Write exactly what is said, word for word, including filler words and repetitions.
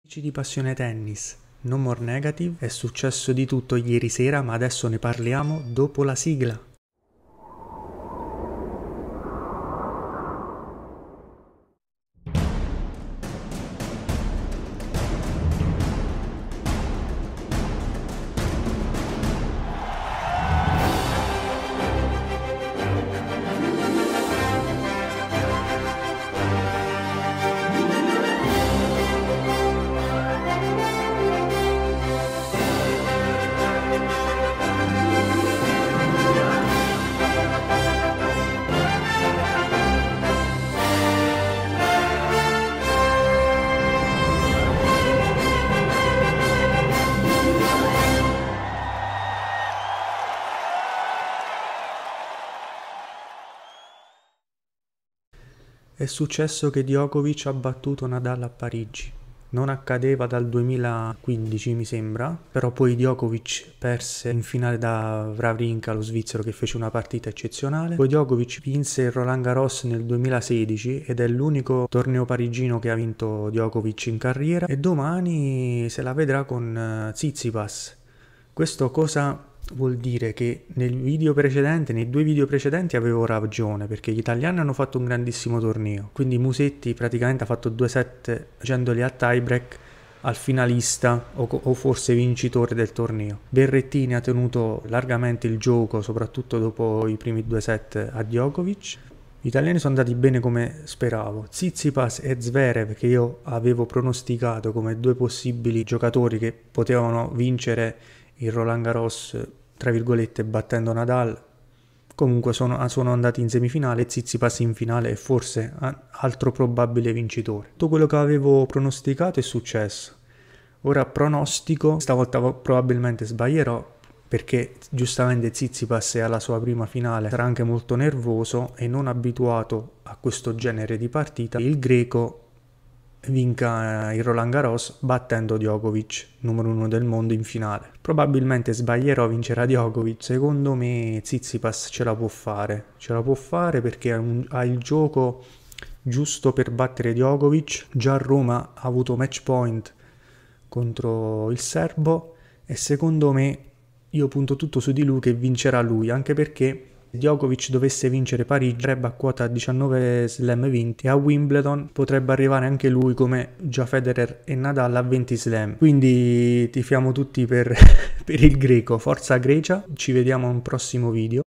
Amici di Passione Tennis, No More Negative, è successo di tutto ieri sera, ma adesso ne parliamo dopo la sigla. È successo che Djokovic ha battuto Nadal a Parigi. Non accadeva dal duemilaquindici, mi sembra, però poi Djokovic perse in finale da Wawrinka, lo svizzero, che fece una partita eccezionale. Poi Djokovic vinse il Roland Garros nel duemilasedici ed è l'unico torneo parigino che ha vinto Djokovic in carriera, e domani se la vedrà con Tsitsipas. Questo cosa vuol dire? Che nel video precedente, nei due video precedenti avevo ragione, perché gli italiani hanno fatto un grandissimo torneo, quindi Musetti praticamente ha fatto due set facendoli a tiebreak al finalista o, o forse vincitore del torneo. Berrettini ha tenuto largamente il gioco, soprattutto dopo i primi due set a Djokovic. Gli italiani sono andati bene come speravo. Tsitsipas e Zverev, che io avevo pronosticato come due possibili giocatori che potevano vincere il Roland Garros, tra virgolette, battendo Nadal, comunque sono, sono andati in semifinale, Tsitsipas in finale e forse altro probabile vincitore. Tutto quello che avevo pronosticato è successo. Ora pronostico, stavolta probabilmente sbaglierò, perché giustamente Tsitsipas è alla sua prima finale, sarà anche molto nervoso e non abituato a questo genere di partita. Il greco vinca il Roland Garros battendo Djokovic, numero uno del mondo, in finale. Probabilmente sbaglierò, vincerà Djokovic. Secondo me Tsitsipas ce la può fare, ce la può fare perché ha, un, ha il gioco giusto per battere Djokovic. Già a Roma ha avuto match point contro il serbo e secondo me io punto tutto su di lui che vincerà lui, anche perché Djokovic dovesse vincere Parigi sarebbe a quota diciannove slam vinti e a Wimbledon potrebbe arrivare anche lui, come già Federer e Nadal, a venti slam. Quindi tifiamo tutti per, per il greco. Forza Grecia, ci vediamo a un prossimo video.